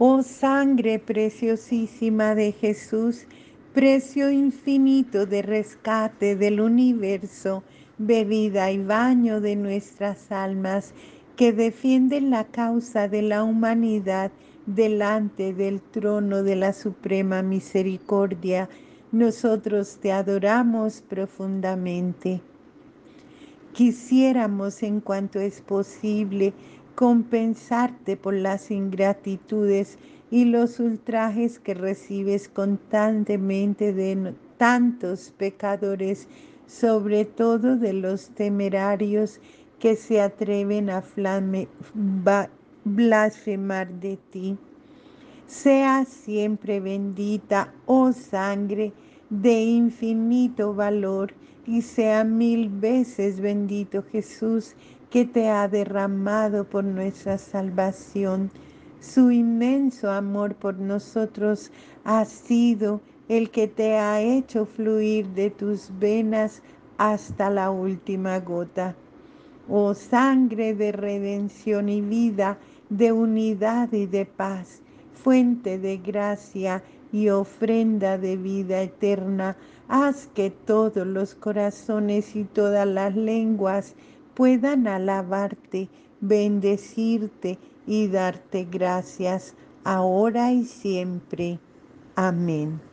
Oh sangre preciosísima de Jesús, precio infinito de rescate del universo, bebida y baño de nuestras almas, que defienden la causa de la humanidad delante del trono de la suprema misericordia, nosotros te adoramos profundamente. Quisiéramos, en cuanto es posible, compensarte por las ingratitudes y los ultrajes que recibes constantemente de tantos pecadores, sobre todo de los temerarios que se atreven a blasfemar de ti. Sea siempre bendita, oh sangre de infinito valor, y sea mil veces bendito Jesús, que te ha derramado por nuestra salvación. Su inmenso amor por nosotros ha sido el que te ha hecho fluir de tus venas hasta la última gota. Oh sangre de redención y vida, de unidad y de paz, fuente de gracia y ofrenda de vida eterna, haz que todos los corazones y todas las lenguas puedan alabarte, bendecirte y darte gracias, ahora y siempre. Amén.